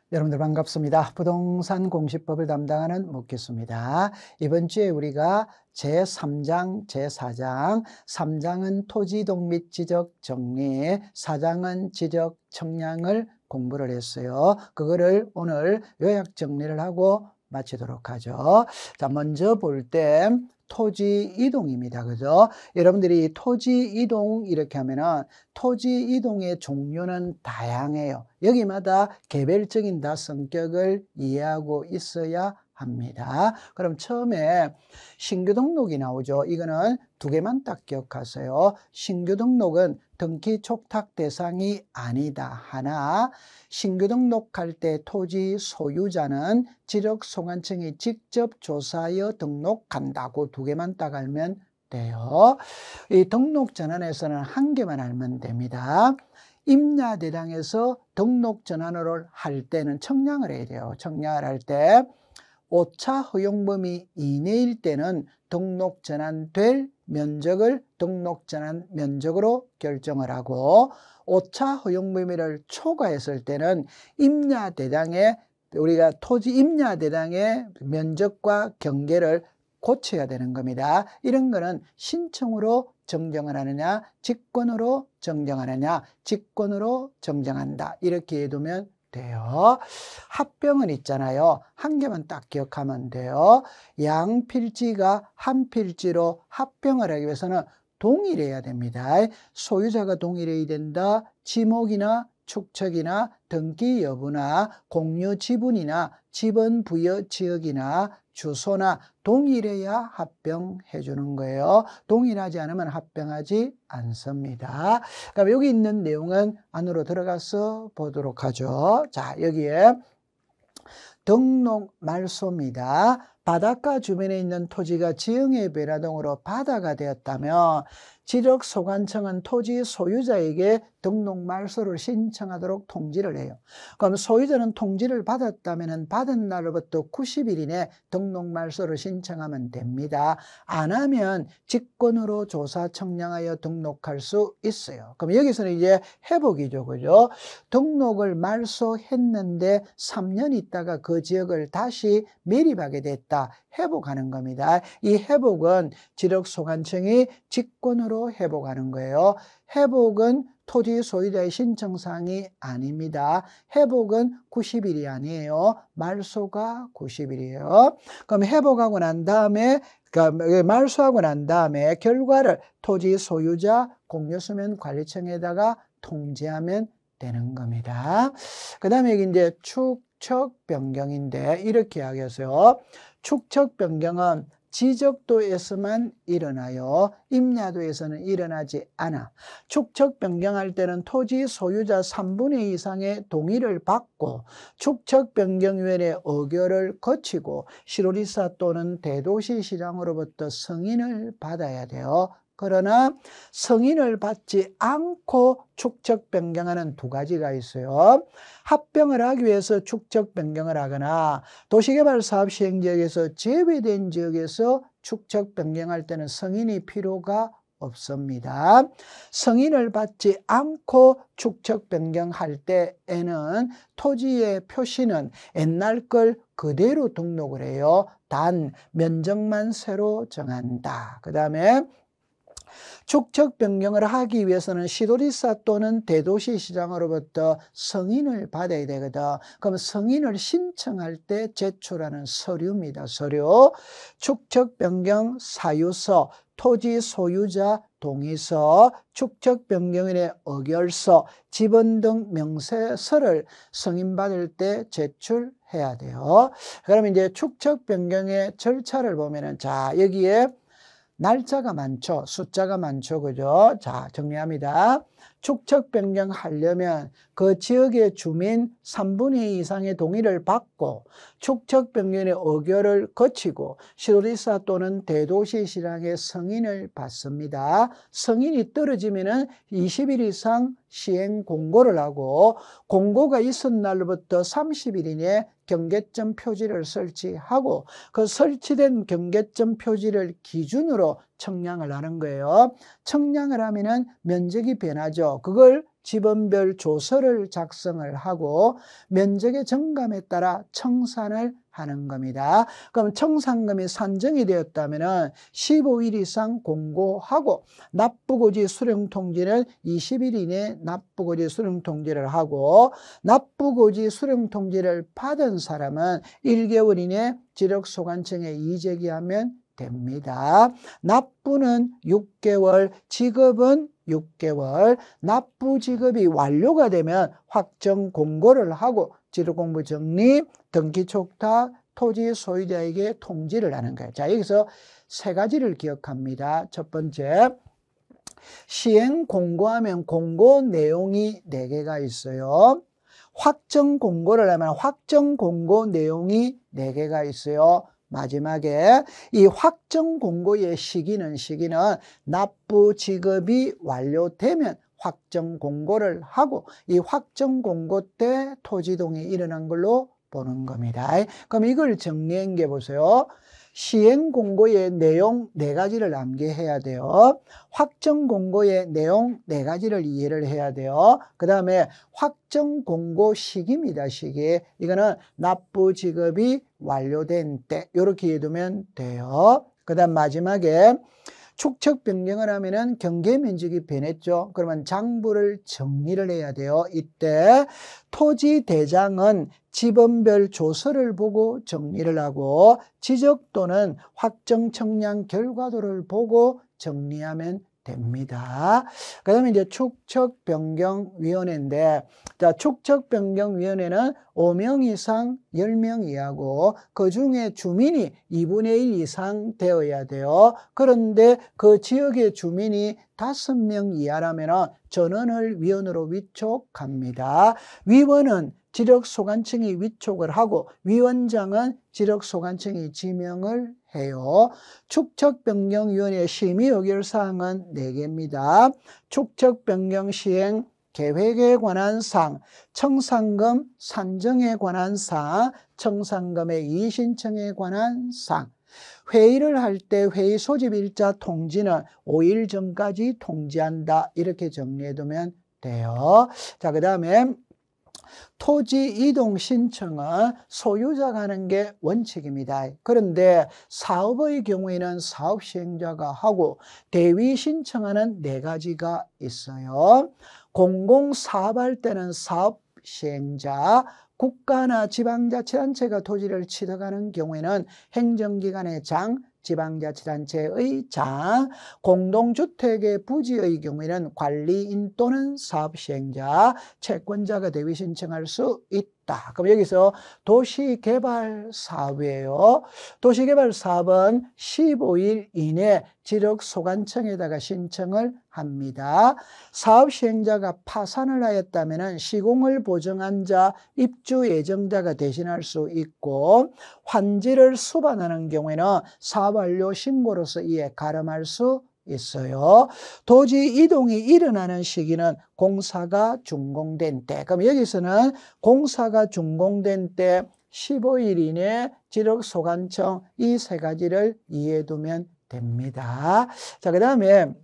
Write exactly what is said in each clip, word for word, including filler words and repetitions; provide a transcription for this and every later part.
여러분들 반갑습니다. 부동산 공시법을 담당하는 묻겠습니다. 이번 주에 우리가 제삼 장, 제사 장, 삼 장은 토지이동 및 지적 정리, 사 장은 지적 청량을 공부를 했어요. 그거를 오늘 요약 정리를 하고 마치도록 하죠. 자, 먼저 볼 때 토지 이동입니다. 그죠? 여러분들이 토지 이동 이렇게 하면은 토지 이동의 종류는 다양해요. 여기마다 개별적인 다 성격을 이해하고 있어야 합니다. 그럼 처음에 신규 등록이 나오죠. 이거는 두 개만 딱 기억하세요. 신규 등록은 등기 촉탁 대상이 아니다. 하나, 신규 등록할 때 토지 소유자는 지력소관청이 직접 조사하여 등록한다고 두 개만 딱 알면 돼요. 이 등록 전환에서는 한 개만 알면 됩니다. 임야대장에서 등록 전환을 할 때는 청량을 해야 돼요. 청량을 할 때 오차 허용 범위 이내일 때는 등록 전환될 면적을 등록 전환 면적으로 결정을 하고, 오차 허용 범위를 초과했을 때는 임야대장에 우리가 토지 임야대장의 면적과 경계를 고쳐야 되는 겁니다. 이런 거는 신청으로 정정을 하느냐, 직권으로 정정하느냐, 직권으로 정정한다. 이렇게 해두면 돼요. 합병은 있잖아요. 한 개만 딱 기억하면 돼요. 양 필지가 한 필지로 합병을 하기 위해서는 동일해야 됩니다. 소유자가 동일해야 된다. 지목이나 축척이나 등기 여부나 공유 지분이나 지분 부여 지역이나 주소나 동일해야 합병해 주는 거예요. 동일하지 않으면 합병하지 않습니다. 그럼 여기 있는 내용은 안으로 들어가서 보도록 하죠. 자, 여기에 등록 말소입니다. 바닷가 주변에 있는 토지가 지형의 변화 등으로 바다가 되었다면 지력소관청은 토지 소유자에게 등록 말소를 신청하도록 통지를 해요. 그럼 소유자는 통지를 받았다면 받은 날로부터 구십 일 이내 등록 말소를 신청하면 됩니다. 안 하면 직권으로 조사 청량하여 등록할 수 있어요. 그럼 여기서는 이제 회복이죠. 그죠? 등록을 말소했는데 삼 년 있다가 그 지역을 다시 매립하게 됐다. 회복하는 겁니다. 이 회복은 지력소관청이 직권으로 회복하는 거예요. 회복은 토지 소유자의 신청사항이 아닙니다. 회복은 구십 일이 아니에요. 말소가 구십 일이에요. 그럼 회복하고 난 다음에, 그러니까 말소하고 난 다음에 결과를 토지 소유자 공유수면관리청에다가 통지하면 되는 겁니다. 그 다음에 여기 이제 축척 변경인데 이렇게 하겠어요. 축척 변경은 지적도에서만 일어나요. 임야도에서는 일어나지 않아. 축척 변경할 때는 토지 소유자 삼분의 이 이상의 동의를 받고 축척 변경위원회 의결을 거치고 시도지사 또는 대도시시장으로부터 승인을 받아야 돼요. 그러나 승인을 받지 않고 축척 변경하는 두 가지가 있어요. 합병을 하기 위해서 축척 변경을 하거나 도시개발사업 시행지역에서 제외된 지역에서 축척 변경할 때는 승인이 필요가 없습니다. 승인을 받지 않고 축척 변경할 때에는 토지의 표시는 옛날 걸 그대로 등록을 해요. 단 면적만 새로 정한다. 그 다음에 축척 변경을 하기 위해서는 시도지사 또는 대도시시장으로부터 승인을 받아야 되거든. 그럼 승인을 신청할 때 제출하는 서류입니다. 서류. 축척 변경 사유서, 토지 소유자 동의서, 축척 변경인의 의결서, 지분 등 명세서를 승인받을 때 제출해야 돼요. 그러면 이제 축척 변경의 절차를 보면은, 자, 여기에 날짜가 많죠. 숫자가 많죠. 그죠? 자, 정리합니다. 축척 변경하려면 그 지역의 주민 삼분의 이 이상의 동의를 받고 축척 변경의 의결을 거치고 시도지사 또는 대도시시장의 승인을 받습니다. 승인이 떨어지면은 이십 일 이상 시행 공고를 하고 공고가 있은 날로부터 삼십 일 이내에 경계점 표지를 설치하고 그 설치된 경계점 표지를 기준으로 청량을 하는 거예요. 청량을 하면은 면적이 변하죠. 그걸 지번별 조서를 작성을 하고 면적의 정감에 따라 청산을 하는 겁니다. 그럼 청산금이 산정이 되었다면 십오 일 이상 공고하고 납부고지 수령통지는 이십 일 이내에 납부고지 수령통지를 하고 납부고지 수령통지를 받은 사람은 일 개월 이내에 지력소관청에 이의제기하면 됩니다. 납부는 육 개월, 지급은 육 개월, 납부 지급이 완료가 되면 확정 공고를 하고 지력공부 정리, 등기 촉탁, 토지 소유자에게 통지를 하는 거예요. 자, 여기서 세 가지를 기억합니다. 첫 번째, 시행 공고하면 공고 내용이 네 개가 있어요. 확정 공고를 하면 확정 공고 내용이 네 개가 있어요. 마지막에 이 확정 공고의 시기는 시기는 납부 지급이 완료되면 확정 공고를 하고 이 확정 공고 때 토지동이 일어난 걸로 보는 겁니다. 그럼 이걸 정리한 게 보세요. 시행 공고의 내용 네 가지를 암기해야 돼요. 확정 공고의 내용 네 가지를 이해를 해야 돼요. 그 다음에 확정 공고 시기입니다. 시기. 이거는 납부 지급이 완료된 때 이렇게 이해두면 돼요. 그 다음 마지막에 축척 변경을 하면은 경계 면적이 변했죠. 그러면 장부를 정리를 해야 돼요. 이때 토지 대장은 지번별 조서를 보고 정리를 하고 지적도는 확정 청량 결과도를 보고 정리하면 됩니다. 그 다음에 이제 축척변경위원회인데, 자, 축척변경위원회는 오 명 이상 열 명 이하고 그 중에 주민이 이분의 일 이상 되어야 돼요. 그런데 그 지역의 주민이 다섯 명 이하라면 전원을 위원으로 위촉합니다. 위원은 지력소관청이 위촉을 하고 위원장은 지력소관청이 지명을 해요. 축척변경위원회 심의 의결사항은 네 개입니다. 축척변경 시행 계획에 관한 사항, 청산금 산정에 관한 사항, 청산금의 이의신청에 관한 사항. 회의를 할 때 회의 소집일자 통지는 오 일 전까지 통지한다. 이렇게 정리해두면 돼요. 자, 그 다음에 토지 이동 신청은 소유자가 하는 게 원칙입니다. 그런데 사업의 경우에는 사업 시행자가 하고 대위 신청하는 네 가지가 있어요. 공공사업할 때는 사업 시행자, 국가나 지방자치단체가 토지를 취득하는 경우에는 행정기관의 장, 지방자치단체의 장, 공동주택의 부지의 경우에는 관리인 또는 사업시행자, 채권자가 대위 신청할 수 있다. 그럼 여기서 도시개발사업이에요. 도시개발사업은 십오 일 이내 지력소관청에다가 신청을 합니다. 사업시행자가 파산을 하였다면 시공을 보증한 자, 입주 예정자가 대신할 수 있고 환지를 수반하는 경우에는 사업 완료 신고로서 이에 가름할 수 있어요. 토지 이동이 일어나는 시기는 공사가 준공된 때. 그럼 여기서는 공사가 준공된 때 십오 일 이내 지력소관청 이 세 가지를 이해해두면 됩니다. 자, 그 다음에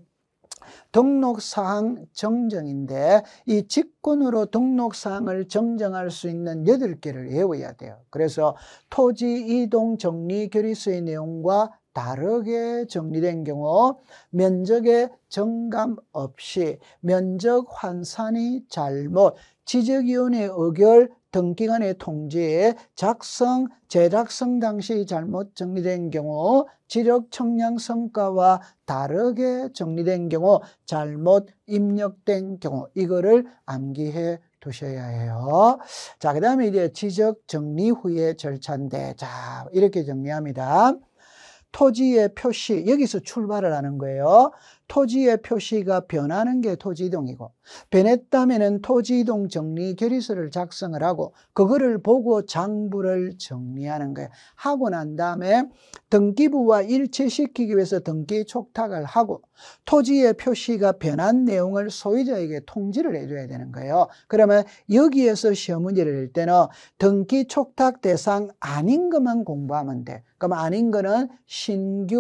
등록사항 정정인데 이 직권으로 등록사항을 정정할 수 있는 여덟 개를 외워야 돼요. 그래서 토지 이동 정리 결의서의 내용과 다르게 정리된 경우 면적의 정감 없이 면적 환산이 잘못, 지적위원회 의결, 등기관의 통지에 작성, 재작성 당시 잘못 정리된 경우 지력 청량 성과와 다르게 정리된 경우 잘못 입력된 경우 이거를 암기해 두셔야 해요. 자, 그 다음에 이제 지적 정리 후의 절차인데, 자, 이렇게 정리합니다. 토지의 표시, 여기서 출발을 하는 거예요. 토지의 표시가 변하는 게 토지이동이고 변했다면 토지이동 정리 결의서를 작성을 하고 그거를 보고 장부를 정리하는 거예요. 하고 난 다음에 등기부와 일치시키기 위해서 등기 촉탁을 하고 토지의 표시가 변한 내용을 소유자에게 통지를 해줘야 되는 거예요. 그러면 여기에서 시험 문제를 낼 때는 등기 촉탁 대상 아닌 것만 공부하면 돼. 그럼 아닌 거는 신규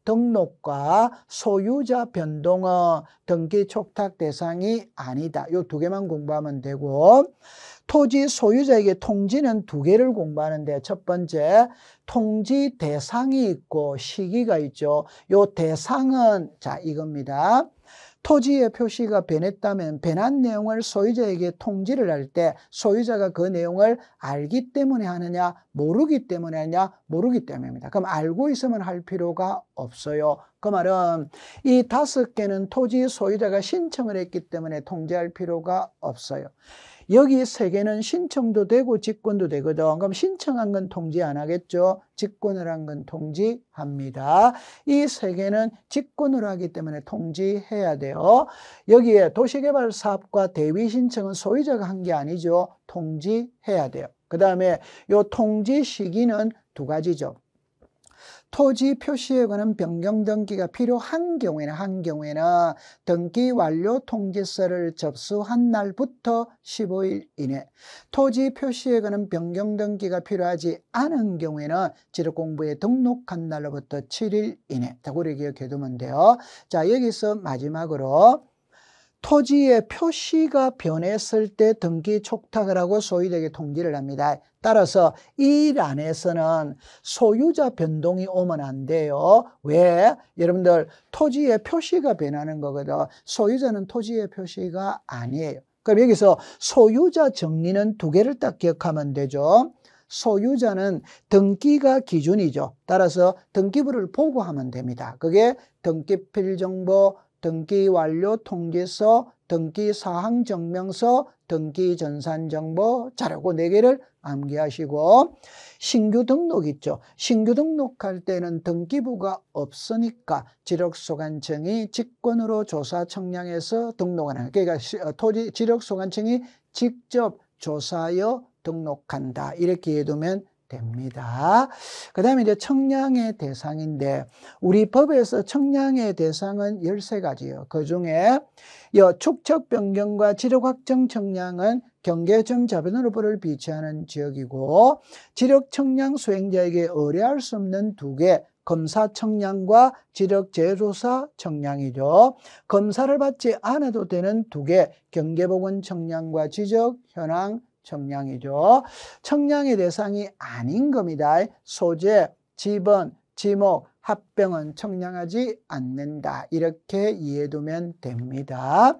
등록과 소유자 변동은 등기 촉탁 대상이 아니다. 요 두 개만 공부하면 되고, 토지 소유자에게 통지는 두 개를 공부하는데, 첫 번째 통지 대상이 있고 시기가 있죠. 요 대상은 자 이겁니다. 토지의 표시가 변했다면 변한 내용을 소유자에게 통지를 할 때 소유자가 그 내용을 알기 때문에 하느냐 모르기 때문에 하느냐 모르기 때문입니다. 그럼 알고 있으면 할 필요가 없어요. 그 말은 이 다섯 개는 토지 소유자가 신청을 했기 때문에 통지할 필요가 없어요. 여기 세 개는 신청도 되고 직권도 되거든. 그럼 신청한 건 통지 안 하겠죠? 직권을 한 건 통지합니다. 이 세 개는 직권으로 하기 때문에 통지해야 돼요. 여기에 도시개발사업과 대위신청은 소유자가 한 게 아니죠. 통지해야 돼요. 그 다음에 요 통지 시기는 두 가지죠. 토지 표시에 관한 변경 등기가 필요한 경우에는 한 경우에는 등기 완료 통지서를 접수한 날부터 십오 일 이내, 토지 표시에 관한 변경 등기가 필요하지 않은 경우에는 지력공부에 등록한 날로부터 칠 일 이내. 자, 그렇게 기억해 두면 돼요. 자, 여기서 마지막으로 토지의 표시가 변했을 때 등기 촉탁을 하고 소유자에게 통지를 합니다. 따라서 이 일 안에서는 소유자 변동이 오면 안 돼요. 왜? 여러분들 토지의 표시가 변하는 거거든. 소유자는 토지의 표시가 아니에요. 그럼 여기서 소유자 정리는 두 개를 딱 기억하면 되죠. 소유자는 등기가 기준이죠. 따라서 등기부를 보고 하면 됩니다. 그게 등기필 정보, 등기 완료 통지서, 등기 사항 증명서, 등기 전산 정보 자료고 네 개를 암기하시고, 신규 등록 있죠. 신규 등록할 때는 등기부가 없으니까 지력소관청이 직권으로 조사 청량해서 등록하는, 그러니까 토지 지력소관청이 직접 조사하여 등록한다. 이렇게 해두면 됩니다. 그 다음에 이제 청량의 대상인데, 우리 법에서 청량의 대상은 열세 가지예요. 그 중에 축척 변경과 지력 확정 청량은 경계점 자변으로부를 비치하는 지역이고, 지력 청량 수행자에게 의뢰할 수 없는 두 개, 검사 청량과 지력 재조사 청량이죠. 검사를 받지 않아도 되는 두 개, 경계보건 청량과 지적 현황 청량이죠. 청량의 대상이 아닌 겁니다. 소재, 지번, 지목, 합병은 청량하지 않는다. 이렇게 이해해두면 됩니다.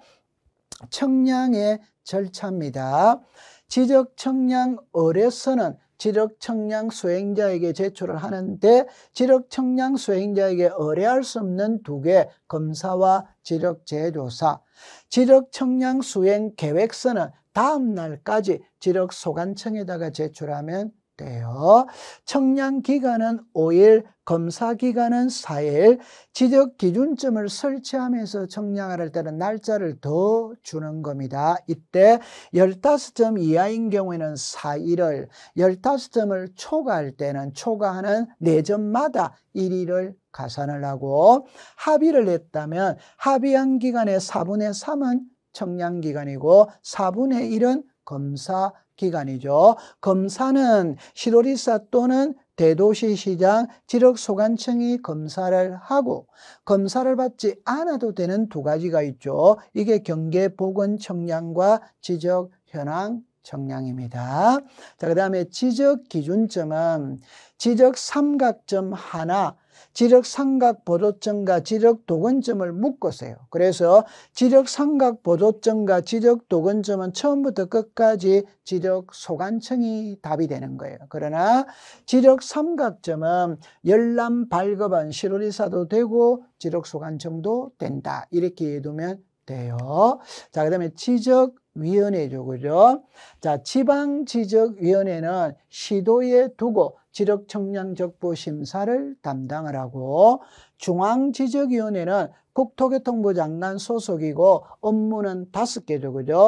청량의 절차입니다. 지적 청량 의뢰서는 지적 청량 수행자에게 제출을 하는데, 지적 청량 수행자에게 의뢰할 수 없는 두 개, 검사와 지적 재조사. 지적 청량 수행 계획서는 다음 날까지 지력소관청에다가 제출하면 돼요. 청량 기간은 오 일, 검사 기간은 사 일, 지적 기준점을 설치하면서 청량을 할 때는 날짜를 더 주는 겁니다. 이때 십오 점 이하인 경우에는 사 일을, 십오 점을 초과할 때는 초과하는 네 점마다 일 일을 가산을 하고, 합의를 했다면 합의한 기간의 사분의 삼은 청량 기간이고 사분의 일은 검사 기간이죠. 검사는 시도리사 또는 대도시시장 지력소관청이 검사를 하고, 검사를 받지 않아도 되는 두 가지가 있죠. 이게 경계보건 청량과 지적 현황 청량입니다. 자, 그 다음에 지적 기준점은 지적 삼각점 하나, 지적 삼각 보조점과 지적 도건점을 묶으세요. 그래서 지적 삼각 보조점과 지적 도건점은 처음부터 끝까지 지적 소관청이 답이 되는 거예요. 그러나 지적 삼각점은 열람 발급한 시도리사도 되고 지적 소관청도 된다. 이렇게 해두면 돼요. 자, 그 다음에 지적위원회죠. 그죠? 자, 지방지적위원회는 시도에 두고 지력청량적부 심사를 담당을 하고, 중앙지적위원회는 국토교통부 장관 소속이고 업무는 다섯 개죠. 그죠?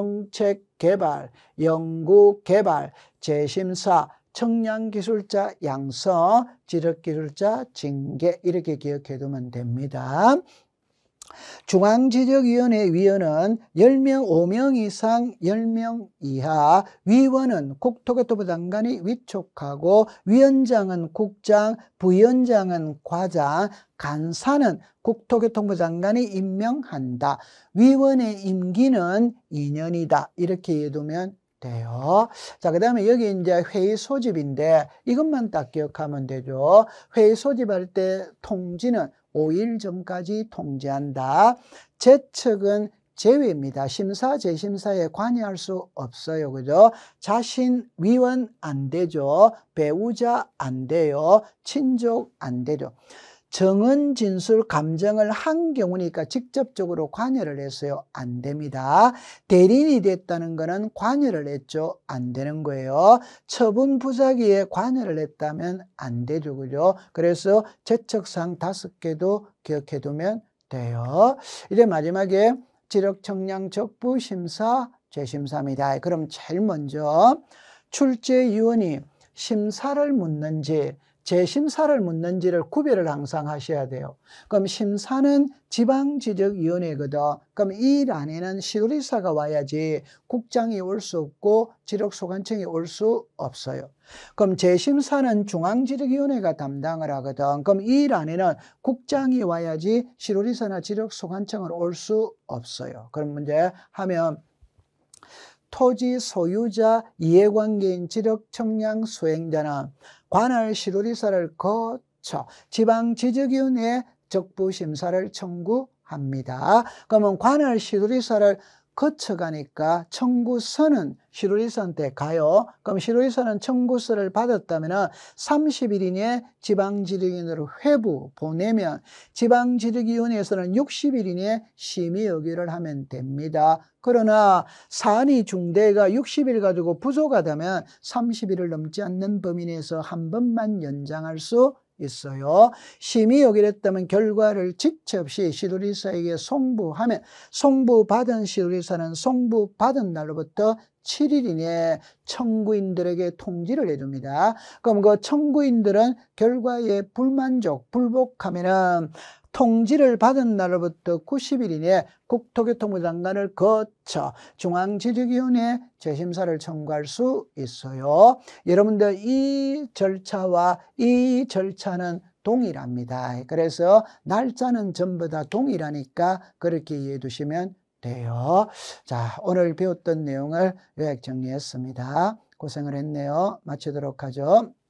정책개발, 연구개발, 재심사, 청량기술자 양성, 지력기술자 징계, 이렇게 기억해 두면 됩니다. 중앙지적위원회 위원은 열 명, 오 명 이상 열 명 이하, 위원은 국토교통부 장관이 위촉하고 위원장은 국장, 부위원장은 과장, 간사는 국토교통부 장관이 임명한다. 위원의 임기는 이 년이다. 이렇게 해두면 돼요. 자, 그 다음에 여기 이제 회의 소집인데 이것만 딱 기억하면 되죠. 회의 소집할 때 통지는 오 일 전까지 통지한다. 제척은 제외입니다. 심사, 재심사에 관여할 수 없어요. 그죠? 자신, 위원 안 되죠. 배우자 안 돼요. 친족 안 되죠. 정은 진술 감정을 한 경우니까 직접적으로 관여를 했어요. 안 됩니다. 대리인이 됐다는 거는 관여를 했죠. 안 되는 거예요. 처분 부작위에 관여를 했다면 안 되죠. 그죠? 그래서 제척사항 다섯 개도 기억해 두면 돼요. 이제 마지막에 지력청량 적부 심사 재심사입니다. 그럼 제일 먼저 출제위원이 심사를 묻는지 재심사를 묻는지를 구별을 항상 하셔야 돼요. 그럼 심사는 지방지적위원회거든. 그럼 이 일 안에는 시도리사가 와야지 국장이 올 수 없고 지력소관청이 올 수 없어요. 그럼 재심사는 중앙지적위원회가 담당을 하거든. 그럼 이 일 안에는 국장이 와야지 시도리사나 지력소관청을 올 수 없어요. 그럼 문제 하면 토지 소유자 이해관계인 지력청량 수행자는 관할 시도리사를 거쳐 지방지적위원회 적부심사를 청구합니다. 그러면 관할 시도리사를 거쳐가니까 청구서는 시도리사한테 가요. 그럼 시도리사는 청구서를 받았다면 삼십 일 이내에 지방지적위원회로 회부 보내면 지방지적위원회에서는 육십 일 이내에 심의 의결을 하면 됩니다. 그러나 사안이 중대가 육십 일 가지고 부족하다면 삼십 일을 넘지 않는 범위 내에서 한 번만 연장할 수 있어요. 심의 의결했다면 결과를 지체 없이 시도리사에게 송부하면 송부받은 시도리사는 송부받은 날로부터 칠 일 이내에 청구인들에게 통지를 해줍니다. 그럼 그 청구인들은 결과에 불만족, 불복하면은 통지를 받은 날로부터 구십 일 이내에 국토교통부 장관을 거쳐 중앙지적위원회 재심사를 청구할 수 있어요. 여러분들 이 절차와 이 절차는 동일합니다. 그래서 날짜는 전부 다 동일하니까 그렇게 이해해 두시면 돼요. 자, 오늘 배웠던 내용을 요약 정리했습니다. 고생을 했네요. 마치도록 하죠.